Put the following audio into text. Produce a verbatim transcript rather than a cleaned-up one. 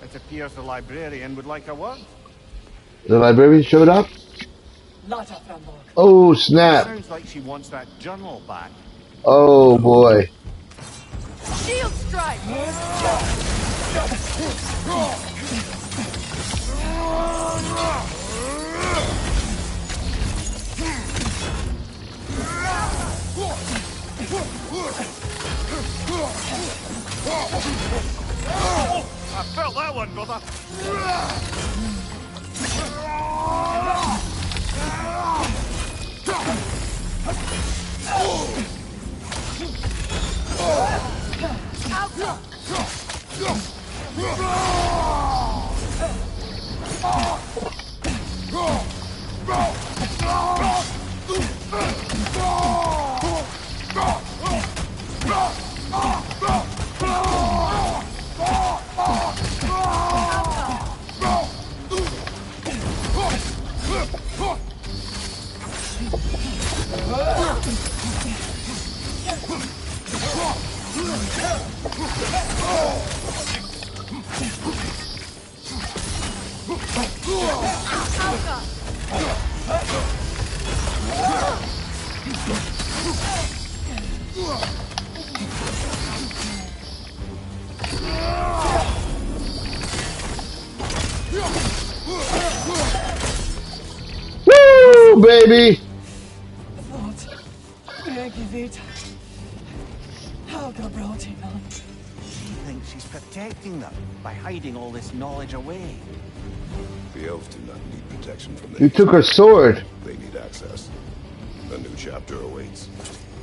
It appears the librarian would like a word. The librarian showed up? Oh, snap. Sounds like she wants that journal back. Oh, boy. Shield strike! I felt that one, brother. Woo, baby! She thinks she's protecting them by hiding all this knowledge away. The elves do not need protection from the You took her sword. They need access. A new chapter awaits.